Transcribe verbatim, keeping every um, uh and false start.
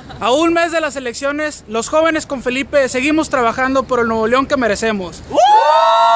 A un mes de las elecciones, los jóvenes con Felipe seguimos trabajando por el Nuevo León que merecemos. ¡Uh!